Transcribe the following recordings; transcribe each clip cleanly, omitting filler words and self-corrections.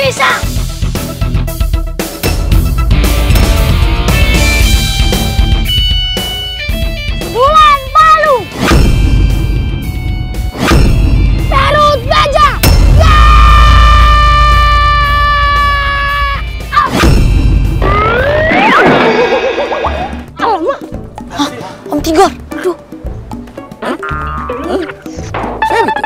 bisa. Bulan Palu. Perut baja. Ya! Alamak. Om Tigor. Aduh. Saya betul.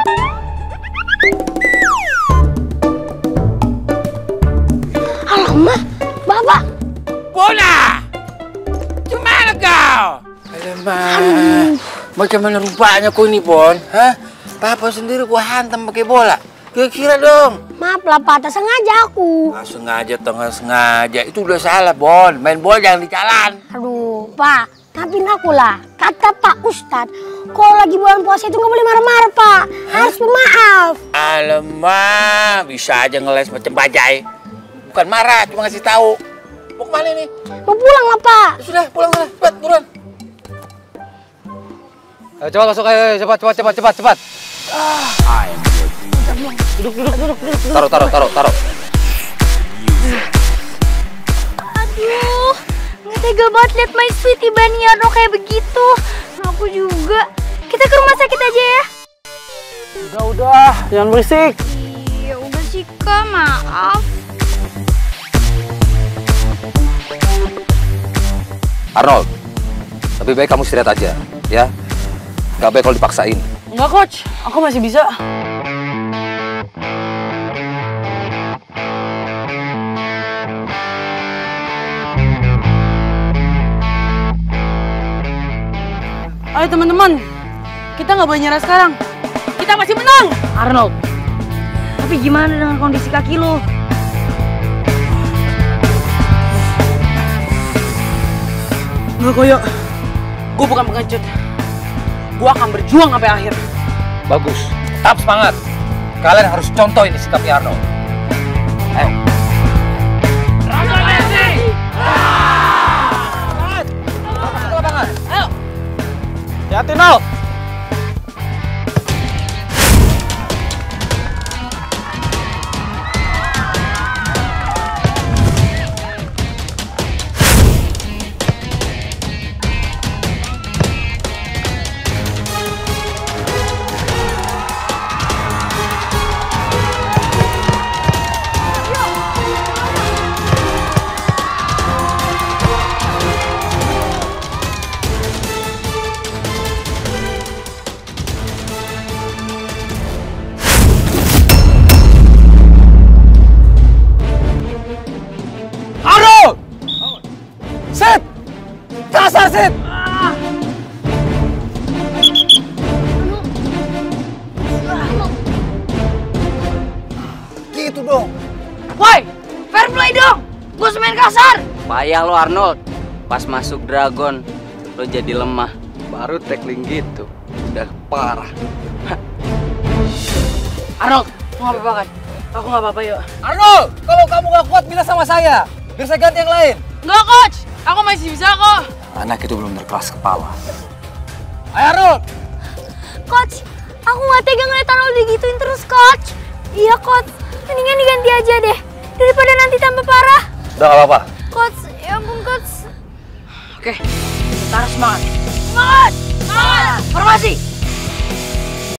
Alamak, Bapak. Bona! Gimana kau? Alamak, macam mana rupanya kau ini, Bon? Hah? Papa sendiri gua hantam pakai bola. Kira-kira dong. Maaf lah, Pak. Tak sengaja aku. Nggak sengaja atau nggak sengaja, itu udah salah, Bon. Main bola jangan di jalan. Aduh, Pak. Maafin aku lah. Kata Pak Ustadz, kalau lagi bulan puasa itu nggak boleh marah-marah, Pak. Harus pemaaf. Alamak, bisa aja ngeles macam bajai. Bukan marah, cuma ngasih tahu. Mau kemana nih? Mau pulang lah, Pak. Ya sudah, pulang lah. Cepat, buruan. Ayo, cepat masuk, ayo, cepat. Duduk. Taruh. Aduh, nggak tega banget liat my sweet Ibani Arno kayak begitu. Aku juga. Kita ke rumah sakit aja ya. Udah, jangan berisik. Iya, udah sih Kak, maaf. Arnold, lebih baik kamu istirahat aja, ya. Gak baik kalau dipaksain. Enggak, Coach. Aku masih bisa. Ayo teman-teman, kita nggak boleh nyerah sekarang. Kita masih menang. Arnold, tapi gimana dengan kondisi kaki lo? Nggak koyo. Gue bukan pengecut. Gue akan berjuang sampai akhir. Bagus, tetap semangat. Kalian harus contoh ini sikapnya Arnold. Ayo. Ayo. Hati-hati, Nol. Sit! Kasar, Sit! Gitu dong. Woi, fair play dong. Gue semain kasar. Payah lo Arnold, pas masuk Dragon lo jadi lemah. Baru tackling gitu, udah parah. Arnold, lu nggak apa-apa kan? Aku nggak apa-apa yuk. Arnold, kalau kamu gak kuat bilang sama saya. Biar saya ganti yang lain. Nggak, Coach. Aku masih bisa kok. Anak itu belum berkelas kepala. Ayo Arnold! Coach, aku nggak tega ngeliat Arnold digituin terus, Coach. Iya, Coach. Mendingan diganti aja deh. Daripada nanti tambah parah. Udah gak apa-apa. Coach, ya ampun, Coach. Oke, kita harus semangat. Semangat! Semangat! Formasi!